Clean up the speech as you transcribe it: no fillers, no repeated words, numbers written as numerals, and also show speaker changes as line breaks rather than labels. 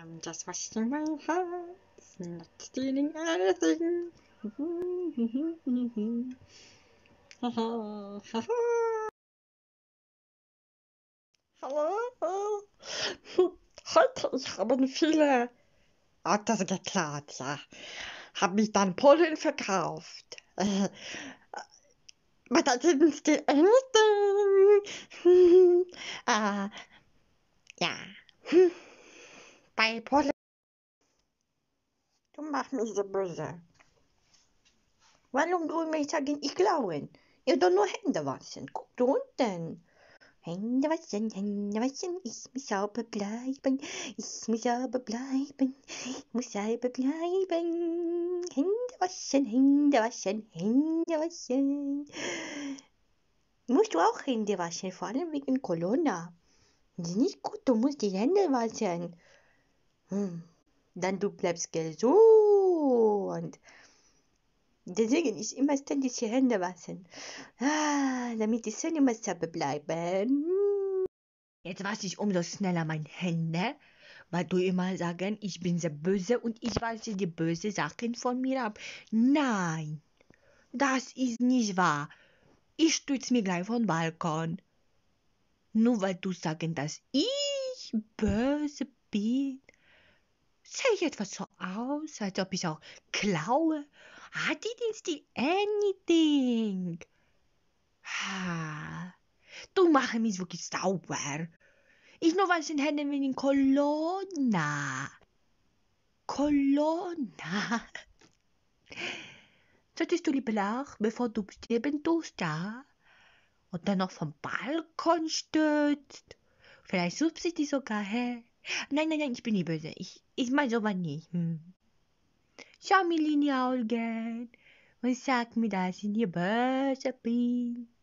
I'm just washing my hands, not stealing anything. Hallo? Heute, ich habe viele Autos geklaut, ja. Habe mich dann Polen verkauft. But I didn't steal anything. Ja. Bei Polen. Du machst mich so böse. Warum du mich sagen, ich klauen? Ihr doch nur Hände waschen. Guck da unten. Hände waschen, ich muss sauber bleiben. Ich muss sauber bleiben. Ich muss sauber bleiben. Hände waschen, Hände waschen, Hände waschen. Musst du auch Hände waschen, vor allem wegen Corona. Das ist nicht gut, du musst die Hände waschen. Dann du bleibst gesund. Deswegen ist immer ständig die Hände waschen. Damit die Zähne immer sauber bleiben. Jetzt wasche ich umso schneller meine Hände, weil du immer sagen, ich bin sehr böse und ich wasche die böse Sachen von mir ab. Nein, das ist nicht wahr. Ich stütze mich gleich vom Balkon. Nur weil du sagen, dass ich böse bin. Sehe ich etwas so aus, als ob ich auch klaue? I didn't steal anything. Du machst mich wirklich sauber. Ich nur wasche die Hände wegen Corona. Corona. Solltest du lieber auch, bevor du sterben tust, ja? Und dann noch vom Balkon stürzt. Vielleicht suchst du dich sogar, hä? Nein, ich bin nicht böse. Ich meine sowas nicht. Schau mir in die Augen und sag mir, dass ich nicht böse bin.